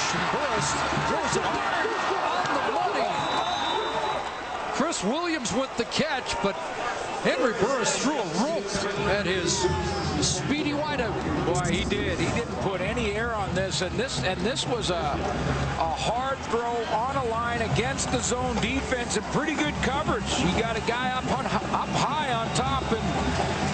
And Burris throws it hard on the money. Chris Williams with the catch, but Henry Burris threw a rope at his speedy wideout. Boy, he did. He didn't put any air on this, and this was a hard throw on a line against the zone defense and pretty good coverage. You got a guy up high on top, and